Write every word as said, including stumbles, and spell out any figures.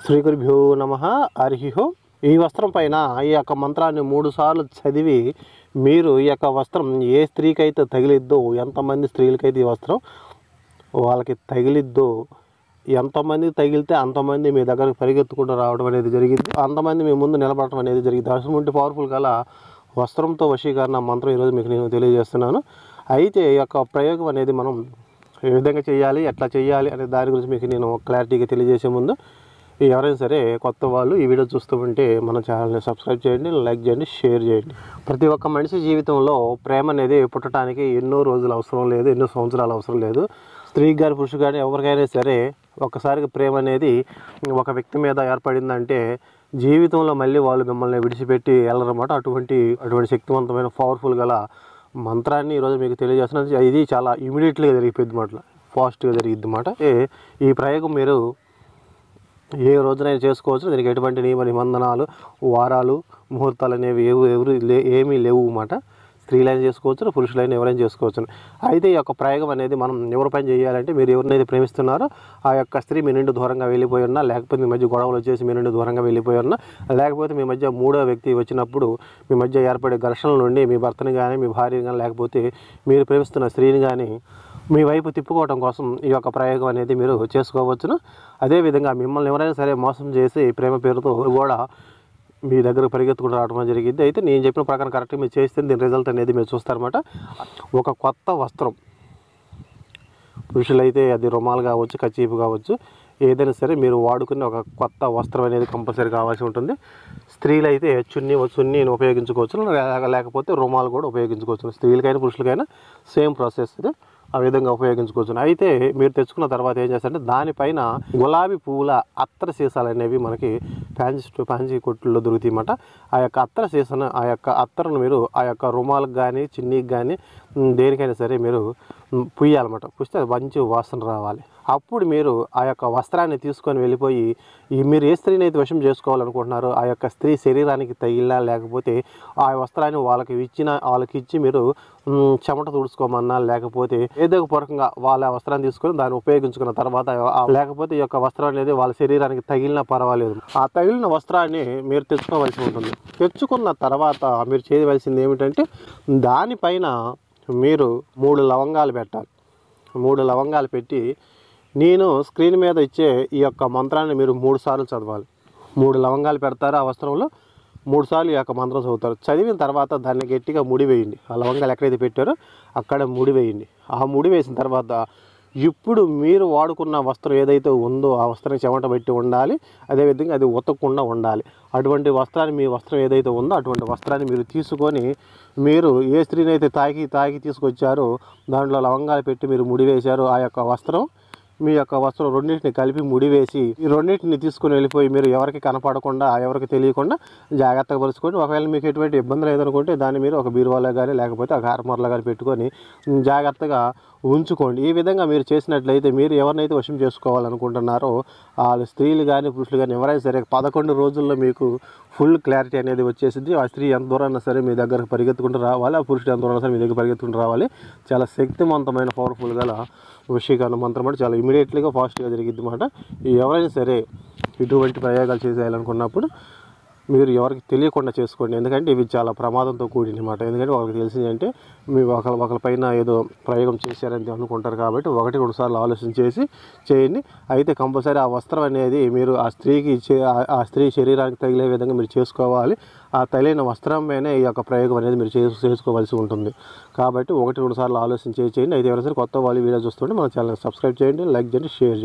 శ్రీ గురుభ్యో నమః. హరి ఓం. ఈ వస్త్రం పైన ఈ యొక్క మంత్రాన్ని మూడు సార్లు చదివి మీరు ఈ యొక్క వస్త్రం ఏ స్త్రీకైతే తగిలిద్దో, ఎంతమంది స్త్రీలకైతే ఈ వస్త్రం వాళ్ళకి తగిలిద్దో, ఎంతమంది తగిలితే అంతమంది మీ దగ్గరకు పరిగెత్తుకుంటూ రావడం అనేది జరిగింది. అంతమంది మీ ముందు నిలబడటం అనేది జరిగింది. అటువంటి పవర్ఫుల్ గల వస్త్రంతో వశీకరణ మంత్రం ఈరోజు మీకు నేను తెలియజేస్తున్నాను. అయితే ఈ యొక్క ప్రయోగం అనేది మనం ఏ విధంగా చేయాలి, ఎట్లా చేయాలి అనే దాని గురించి మీకు నేను క్లారిటీగా తెలియజేసే ముందు ఎవరైనా సరే కొత్త వాళ్ళు ఈ వీడియో చూస్తూ ఉంటే మన ఛానల్ని సబ్స్క్రైబ్ చేయండి, లైక్ చేయండి, షేర్ చేయండి. ప్రతి ఒక్క మనిషి జీవితంలో ప్రేమ అనేది పుట్టడానికి ఎన్నో రోజులు అవసరం లేదు, ఎన్నో సంవత్సరాలు అవసరం లేదు. స్త్రీకి కానీ పురుషుడు కానీ ఎవరికైనా సరే ఒక్కసారిగా ప్రేమ అనేది ఒక వ్యక్తి మీద ఏర్పడిందంటే జీవితంలో మళ్ళీ వాళ్ళు మిమ్మల్ని విడిచిపెట్టి వెళ్ళరన్నమాట. అటువంటి అటువంటి శక్తివంతమైన పవర్ఫుల్ గల మంత్రాన్ని ఈరోజు మీకు తెలియజేస్తున్నాను. ఇది చాలా ఇమీడియట్గా జరిగిపోయింది మాట, ఫాస్ట్గా జరిగిద్ది మాట. ఈ ప్రయోగం మీరు ఏ రోజునైనా చేసుకోవచ్చు. దీనికి ఎటువంటి నియమ నిబంధనలు, వారాలు, ముహూర్తాలు అనేవి ఏవి ఎవరు లే ఏమీ లేవు అన్నమాట. స్త్రీలైనా చేసుకోవచ్చు, పురుషులైనా ఎవరైనా చేసుకోవచ్చు. అయితే ఈ యొక్క ప్రయోగం అనేది మనం ఎవరిపైన చేయాలంటే, మీరు ఎవరినైతే ప్రేమిస్తున్నారో ఆ యొక్క స్త్రీ మీ నుండి దూరంగా వెళ్ళిపోయి ఉన్నా, లేకపోతే మీ మధ్య గొడవలు వచ్చేసి మీ నుండి దూరంగా వెళ్ళిపోయి ఉన్నా, లేకపోతే మీ మధ్య మూడో వ్యక్తి వచ్చినప్పుడు మీ మధ్య ఏర్పడే ఘర్షణల నుండి మీ భర్తని కానీ, మీ భార్యని కానీ, లేకపోతే మీరు ప్రేమిస్తున్న స్త్రీని కానీ మీ వైపు తిప్పుకోవడం కోసం ఈ యొక్క ప్రయోగం అనేది మీరు చేసుకోవచ్చును. అదేవిధంగా మిమ్మల్ని ఎవరైనా సరే మోసం చేసి ప్రేమ పేరుతో కూడా మీ దగ్గర పరిగెత్తుకుంటూ రావడం జరిగింది. అయితే నేను చెప్పిన ప్రకారం కరెక్ట్గా మీరు చేస్తే దీని రిజల్ట్ అనేది మీరు చూస్తారన్నమాట. ఒక కొత్త వస్త్రం, పురుషులైతే అది రుమాలు కావచ్చు, కచీపు కావచ్చు, ఏదైనా సరే మీరు వాడుకునే ఒక కొత్త వస్త్రం అనేది కంపల్సరీ కావాల్సి ఉంటుంది. స్త్రీలు అయితే చున్నీ చున్నీని ఉపయోగించుకోవచ్చు, లేకపోతే రుమాలు కూడా ఉపయోగించుకోవచ్చు. స్త్రీలకైనా పురుషులకైనా సేమ్ ప్రాసెస్ ఇది, ఆ విధంగా ఉపయోగించుకోవచ్చు. అయితే మీరు తెచ్చుకున్న తర్వాత ఏం చేస్తారంటే దానిపైన గులాబీ పువ్వుల అత్తర సీసాలు అనేవి మనకి ఫ్యాన్సీ ఫ్యాన్సీ కొట్టుల్లో దొరుకుతాయి అన్నమాట. ఆ యొక్క అత్తర సీసాను, ఆ యొక్క అత్తరను మీరు ఆ యొక్క రుమాలకు కానీ, చిన్నీకి కానీ, దేనికైనా సరే మీరు పుయ్యాలన్నమాట. పుస్తే అది మంచి వాసన రావాలి. అప్పుడు మీరు ఆ యొక్క వస్త్రాన్ని తీసుకొని వెళ్ళిపోయి ఈ మీరు ఏ స్త్రీని అయితే వశం చేసుకోవాలనుకుంటున్నారో ఆ యొక్క స్త్రీ శరీరానికి తగిలినా, లేకపోతే ఆ వస్త్రాన్ని వాళ్ళకి ఇచ్చిన వాళ్ళకి ఇచ్చి మీరు చెమట తుడుచుకోమన్నా, లేకపోతే ఏదో పూర్వకంగా వాళ్ళ వస్త్రాన్ని తీసుకొని దాన్ని ఉపయోగించుకున్న తర్వాత, లేకపోతే ఈ యొక్క వస్త్రం అనేది వాళ్ళ శరీరానికి తగిలినా పర్వాలేదు, ఆ తగిలిన వస్త్రాన్ని మీరు తెచ్చుకోవాల్సి ఉంటుంది. తెచ్చుకున్న తర్వాత మీరు చేయవలసింది ఏమిటంటే దానిపైన మీరు మూడు లవంగాలు పెట్టాలి. మూడు లవంగాలు పెట్టి నేను స్క్రీన్ మీద ఇచ్చే ఈ యొక్క మంత్రాన్ని మీరు మూడు సార్లు చదవాలి. మూడు లవంగాలు పెడతారు, ఆ వస్త్రంలో మూడు సార్లు ఈ యొక్క మంత్రం చదువుతారు. చదివిన తర్వాత దాన్ని గట్టిగా ముడి వేయండి. ఆ లవంగాలు ఎక్కడైతే పెట్టారో అక్కడ ముడి వేయండి. ఆ ముడి వేసిన తర్వాత ఇప్పుడు మీరు వాడుకున్న వస్త్రం ఏదైతే ఉందో ఆ వస్త్రం చెమట పెట్టి ఉండాలి, అదేవిధంగా అది ఉతకకుండా ఉండాలి. అటువంటి వస్త్రాన్ని, మీ వస్త్రం ఏదైతే ఉందో అటువంటి వస్త్రాన్ని మీరు తీసుకొని మీరు ఏ స్త్రీని అయితే తాకి తాకి తీసుకొచ్చారో దాంట్లో లవంగాలు పెట్టి మీరు ముడి వేశారో ఆ యొక్క వస్త్రం, మీ యొక్క వస్త్రం రెండింటిని కలిపి ముడివేసి ఈ రెండింటిని తీసుకుని వెళ్ళిపోయి మీరు ఎవరికి కనపడకుండా, ఎవరికి తెలియకుండా జాగ్రత్తగా పరుచుకొని, ఒకవేళ మీకు ఎటువంటి ఇబ్బంది లేదనుకుంటే దాన్ని మీరు ఒక బీరువాలో కానీ, లేకపోతే ఒక హార్మర్లో కానీ పెట్టుకొని జాగ్రత్తగా ఉంచుకోండి. ఈ విధంగా మీరు చేసినట్లయితే మీరు ఎవరినైతే వశం చేసుకోవాలనుకుంటున్నారో వాళ్ళు స్త్రీలు కానీ పురుషులు కానీ ఎవరైనా సరే పదకొండు రోజుల్లో మీకు ఫుల్ క్లారిటీ అనేది వచ్చేసింది. ఆ స్త్రీ ఎంత దూరాన్నా సరే మీ దగ్గరకు పరిగెత్తుకుంటూ రావాలి, ఆ పురుషుడు ఎంత దూరం సరే మీ దగ్గర పరిగెత్తుకుంటూ రావాలి. చాలా శక్తివంతమైన పవర్ఫుల్ గల వశీకరణ మంత్రం అంటే చాలా ఇమీడియట్లీగా ఫాస్ట్గా జరిగిద్ది అన్నమాట. ఎవరైనా సరే ఇటువంటి ప్రయోగాలు చేసేయాలనుకున్నప్పుడు మీరు ఎవరికి తెలియకుండా చేసుకోండి. ఎందుకంటే ఇవి చాలా ప్రమాదంతో కూడిన మాట. ఎందుకంటే వాళ్ళకి తెలిసింది అంటే మీరు ఒకరి ఒకరి పైన ఏదో ప్రయోగం చేశారని అనుకుంటారు. కాబట్టి ఒకటి రెండు సార్లు ఆలోచన చేసి చేయండి. అయితే కంపల్సరీ ఆ వస్త్రం అనేది మీరు ఆ స్త్రీకి ఇచ్చే ఆ స్త్రీ శరీరానికి తగిలే విధంగా మీరు చేసుకోవాలి. ఆ తగిలిన వస్త్రం పైన ఈ యొక్క ప్రయోగం అనేది మీరు చేసుకోవాల్సి ఉంటుంది. కాబట్టి ఒకటి రెండు సార్లు ఆలోచన చేయండి. అయితే ఎవరైనా సరే కొత్త వాళ్ళు వీడియో చూస్తుంటే మన ఛానల్ సబ్స్క్రైబ్ చేయండి, లైక్ చేయండి, షేర్ చేయండి.